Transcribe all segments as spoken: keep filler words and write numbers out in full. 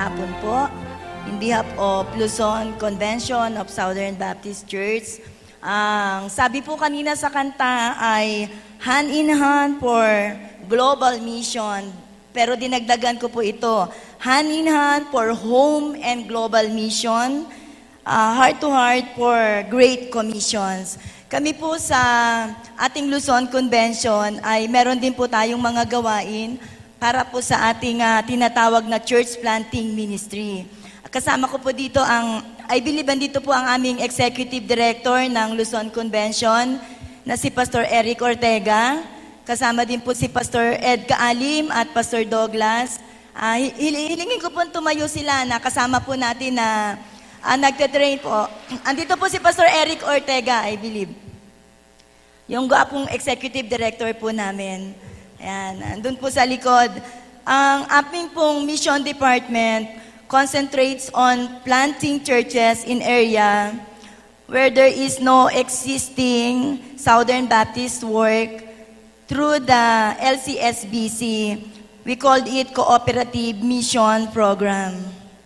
hapon po. In behalf of Luzon Convention of Southern Baptist Church, ang sabi po kanina sa kanta ay hand in hand for global mission. Pero dinagdagan ko po ito, hand in hand for home and global mission, uh, heart to heart for great commissions. Kami po sa ating Luzon Convention ay meron din po tayong mga gawain para po sa ating uh, tinatawag na church planting ministry. Kasama ko po dito ang, I believe dito po ang aming Executive Director ng Luzon Convention na si Pastor Eric Ortega. Kasama din po si Pastor Ed Kaalim at Pastor Douglas. Uh, hilingin ko po tumayo sila na kasama po natin na uh, nagte-train po. Andito po si Pastor Eric Ortega, I believe. Yung gwapong Executive Director po namin. Ayan, andun po sa likod. Ang aming pong Mission Department concentrates on planting churches in area where there is no existing Southern Baptist work through the L C S B C. We called it Cooperative Mission Program.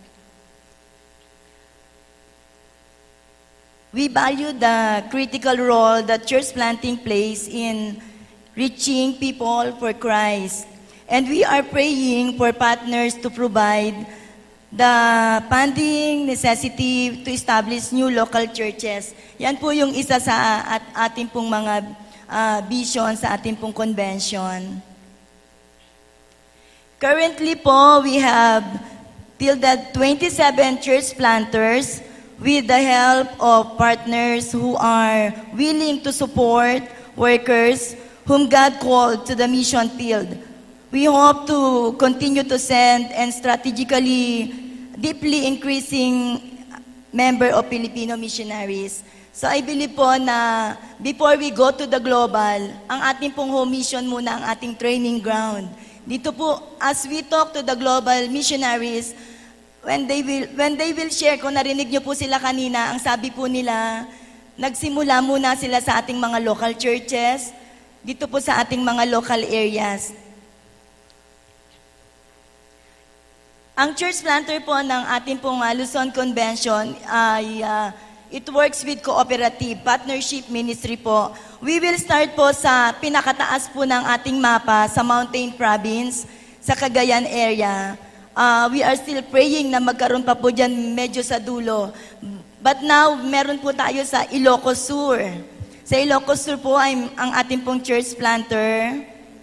We value the critical role that church planting plays in reaching people for Christ. And we are praying for partners to provide the funding necessity to establish new local churches. Yan po yung isa sa at ating pong mga uh, vision sa ating pong convention. Currently po, we have fielded twenty-seven church planters with the help of partners who are willing to support workers whom God called to the mission field. We hope to continue to send and strategically, deeply increasing member of Filipino missionaries. So I believe po na before we go to the global, ang ating pong home mission muna ang ating training ground. Dito po, as we talk to the global missionaries, when they will, when they will share, kung narinig niyo po sila kanina, ang sabi po nila, nagsimula muna sila sa ating mga local churches, dito po sa ating mga local areas. Ang church planter po ng ating pong uh, Luzon Convention ay uh, it works with cooperative partnership ministry po. We will start po sa pinakataas po ng ating mapa sa Mountain Province, sa Cagayan area. Uh, we are still praying na magkaroon pa po dyan medyo sa dulo. But now, meron po tayo sa Ilocos Sur. Sa Ilocos Sur po ay ang ating pong church planter.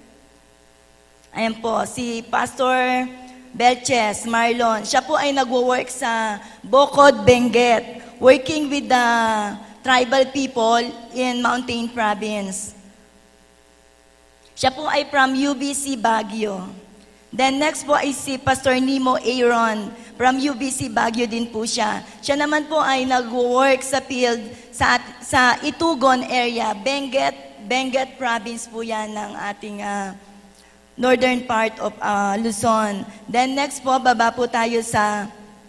Ayan po, si Pastor Belches Marlon. Siya po ay nagwo-work sa Bocod, Benguet, working with the tribal people in Mountain Province. Siya po ay from U B C Baguio. Then next po ay si Pastor Nemo Aaron, from U B C Baguio din po siya. Siya naman po ay nagwo-work sa field sa, sa Itugon area, Benguet, Benguet Province po yan ng ating uh, northern part of uh, Luzon. Then next po, baba po tayo sa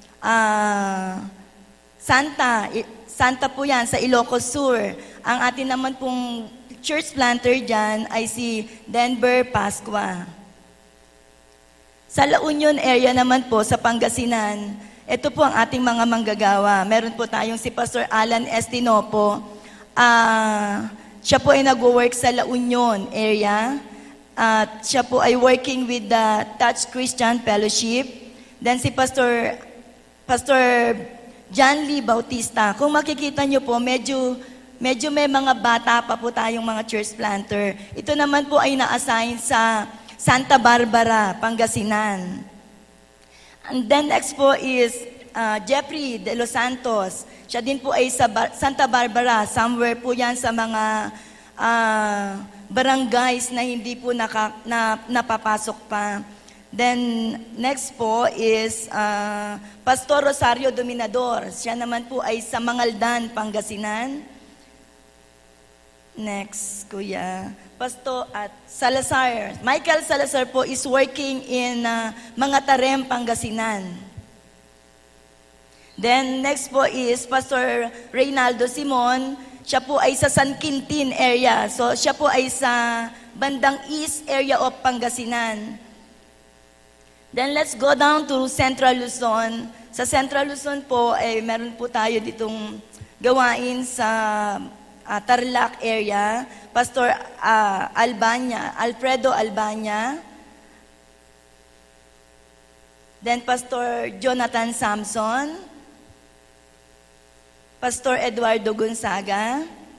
uh, Santa. Santa po yan, sa Ilocos Sur. Ang atin naman pong church planter dyan ay si Denver Pasqua. Sa La Union area naman po, sa Pangasinan, ito po ang ating mga manggagawa. Meron po tayong si Pastor Alan Estinopo. Uh, siya po ay nag-work sa La Union area. At uh, siya po ay working with the Touch Christian Fellowship. Then si Pastor Pastor John Lee Bautista. Kung makikita nyo po, medyo, medyo may mga bata pa po tayong mga church planter. Ito naman po ay na-assign sa Santa Barbara, Pangasinan. And then next po is uh, Jeffrey de Los Santos. Siya din po ay sa Bar- Santa Barbara. Somewhere po yan sa mga Uh, barangays na hindi po naka, na, napapasok pa. Then, next po is uh, Pastor Rosario Dominador. Siya naman po ay sa Mangaldan, Pangasinan. Next, Kuya. Pastor at Salazar. Michael Salazar po is working in uh, Mangatarem, Pangasinan. Then, next po is Pastor Reynaldo Simon. Siya po ay sa San Quintin area. So, siya po ay sa bandang east area of Pangasinan. Then let's go down to Central Luzon. Sa Central Luzon po, eh, meron po tayo ditong gawain sa uh, Tarlac area. Pastor uh, Albania, Alfredo Albania. Then Pastor Jonathan Samson. Pastor Eduardo Gonzaga.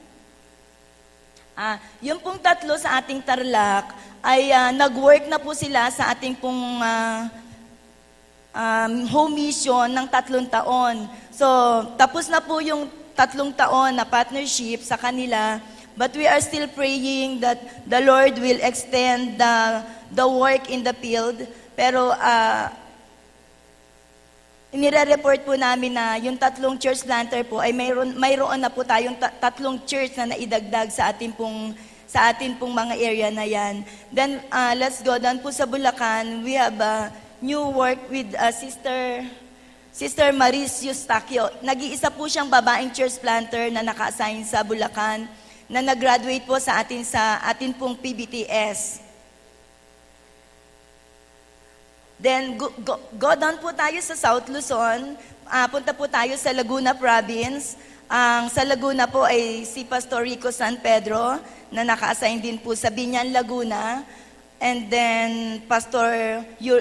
Ah, yung pong tatlo sa ating Tarlac ay uh, nag-work na po sila sa ating pong uh, um, home mission ng tatlong taon. So, tapos na po yung tatlong taon na partnership sa kanila, but we are still praying that the Lord will extend the, the work in the field. Pero, uh, inire-report po namin na yung tatlong church planter po ay mayroon, mayroon na po tayong ta- tatlong church na naidagdag sa ating pong, sa ating pong mga area na yan. Then, uh, let's go down po sa Bulacan. We have a new work with uh, Sister Sister Maris Eustaquio. Nag-iisa po siyang babaeng church planter na naka-assign sa Bulacan na nag-graduate po sa atin sa atin pong P B T S. Then, go, go, go down po tayo sa South Luzon. Uh, punta po tayo sa Laguna Province. Ang um, sa Laguna po ay si Pastor Rico San Pedro na naka-assign din po sa Binyan, Laguna. And then, Pastor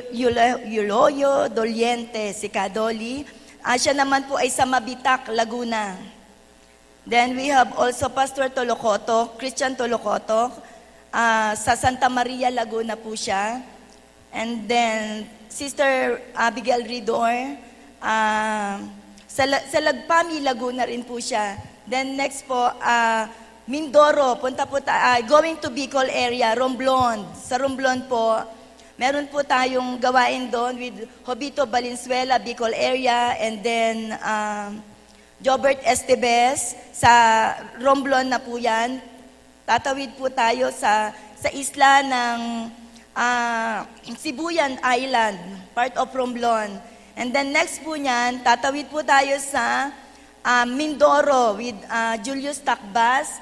Yuloyo Doliente, si Kadoli. Uh, siya naman po ay sa Mabitak, Laguna. Then, we have also Pastor Tolocoto, Christian Tolocoto. Uh, sa Santa Maria, Laguna po siya. And then, Sister Abigail Ridor, uh, sa, sa Lagpami, Laguna rin po siya. Then next po, uh, Mindoro, punta po ta- uh, going to Bicol area, Romblon. Sa Romblon po, meron po tayong gawain doon with Jobito Valenzuela, Bicol area, and then uh, Jobert Estebes, sa Romblon na po yan. Tatawid po tayo sa, sa isla ng Uh, Sibuyan Island, part of Romblon. And then next po niyan, tatawid po tayo sa uh, Mindoro with uh, Julius Takbas.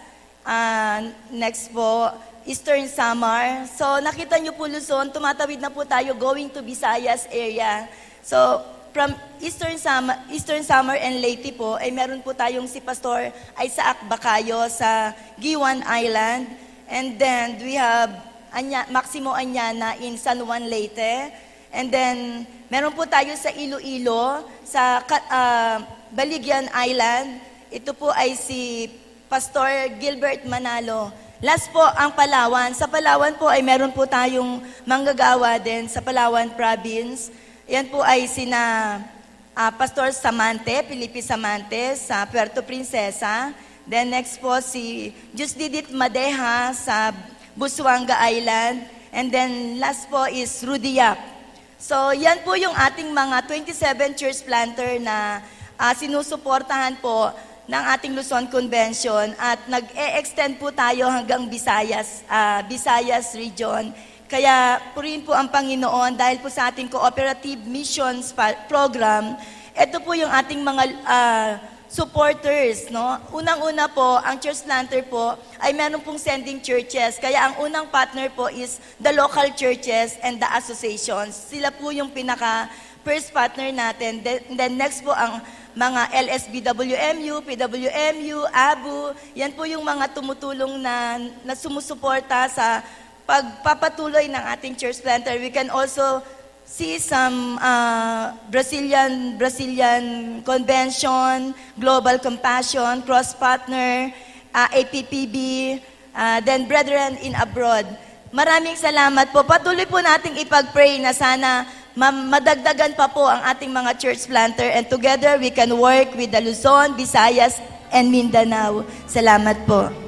Uh, next po, Eastern Samar. So nakita niyo po Luzon, tumatawid na po tayo going to Visayas area. So from Eastern Samar, Eastern Samar and Leyte po, ay meron po tayong si Pastor Isaac Bacayo sa Giwan Island. And then we have Anya, Maximo Anyana in San Juan, Leyte. And then, meron po tayo sa Iloilo, sa uh, Baligyan Island. Ito po ay si Pastor Gilbert Manalo. Last po, ang Palawan. Sa Palawan po ay meron po tayong manggagawa din sa Palawan Province. Yan po ay sina uh, Pastor Samante, Felipe Samante sa Puerto Princesa. Then next po si Diyos Didit Madeha sa Busuanga Island. And then last po is Rudiak. So yan po yung ating mga twenty-seven church planter na uh, sinusuportahan po ng ating Luzon Convention at nag-e-extend po tayo hanggang Visayas, uh, Visayas region. Kaya purihin po ang Panginoon dahil po sa ating cooperative missions program, ito po yung ating mga uh, supporters, no? Unang-una po, ang church planter po ay meron pong sending churches. Kaya ang unang partner po is the local churches and the associations. Sila po yung pinaka first partner natin. Then, then next po ang mga L S B W M U, P W M U, A B U. Yan po yung mga tumutulong na, na sumusuporta sa pagpapatuloy ng ating church planter. We can also see some uh, Brazilian Brazilian Convention, Global Compassion, Cross Partner, uh, A P P B, uh, then Brethren in Abroad. Maraming salamat po. Patuloy po nating ipag-pray na sana madagdagan pa po ang ating mga church planter and together we can work with the Luzon, Visayas, and Mindanao. Salamat po.